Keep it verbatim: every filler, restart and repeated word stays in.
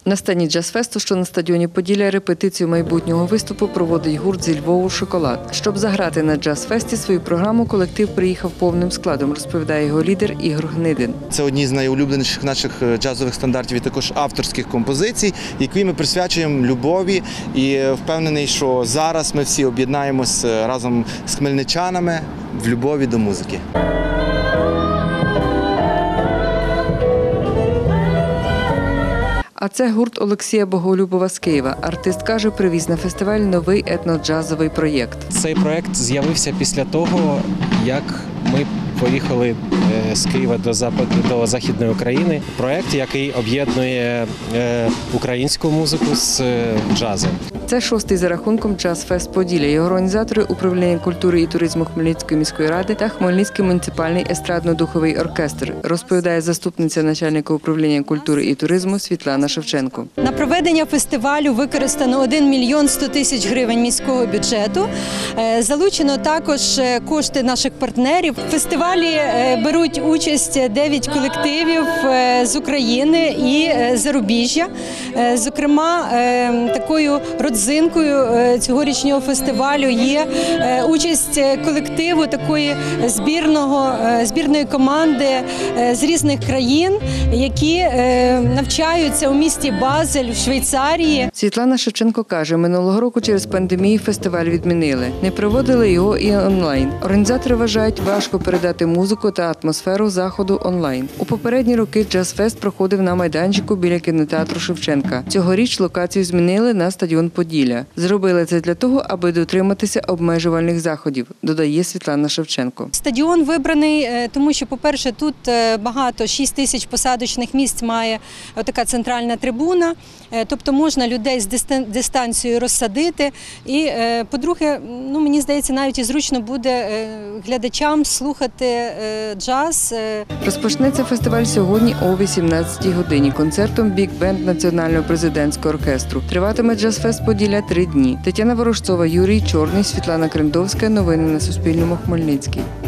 На сцені джаз-фесту, що на стадіоні Поділля, репетицію майбутнього виступу проводить гурт зі Львову «Шоколад». Щоб заграти на джаз-фесті свою програму, колектив приїхав повним складом, розповідає його лідер Ігор Гнидин. Це одні з найулюбленіших наших джазових стандартів і також авторських композицій, які ми присвячуємо любові. І впевнений, що зараз ми всі об'єднаємось разом з хмельничанами в любові до музики. А це гурт Олексія Боголюбова з Києва. Артист каже, привіз на фестиваль новий етноджазовий проєкт. Цей проєкт з'явився після того, як ми поїхали з Києва до Запад... до Західної України. Проєкт, який об'єднує українську музику з джазом. Це шостий за рахунком джаз-фест Поділля. Його організатори – Управління культури і туризму Хмельницької міської ради та Хмельницький муніципальний естрадно-духовий оркестр, розповідає заступниця начальника управління культури і туризму Світлана Шевченко. На проведення фестивалю використано один мільйон сто тисяч гривень міського бюджету. Залучено також кошти наших партнерів. В фестивалі беруть участь дев'ять колективів з України і зарубіжжя. Зокрема, такою родзинкою цьогорічного фестивалю є участь колективу такої збірного, збірної команди з різних країн, які навчаються у місті Базель в Швейцарії. Світлана Шевченко каже, минулого року через пандемію фестиваль відмінили. Не проводили його і онлайн. Організатори вважають, важко передати музику та атмосферу заходу онлайн. У попередні роки джаз-фест проходив на майданчику біля кінотеатру Шевченка. Цьогоріч локацію змінили на стадіон Поділля. Зробили це для того, аби дотриматися обмежувальних заходів, додає Світлана Шевченко. Стадіон вибраний, тому що, по-перше, тут багато, шість тисяч посадочних місць має така центральна трибуна, тобто можна людей з дистанцією розсадити. І, по-друге, ну, мені здається, навіть і зручно буде глядачам слухати джаз. Розпочнеться фестиваль сьогодні о вісімнадцятій годині концертом «Бік-бенд» Національного президентського оркестру. Триватиме джаз-фест Поділля три дні. Тетяна Ворожцова, Юрій Чорний, Світлана Крендовська. Новини на Суспільному. Хмельницький.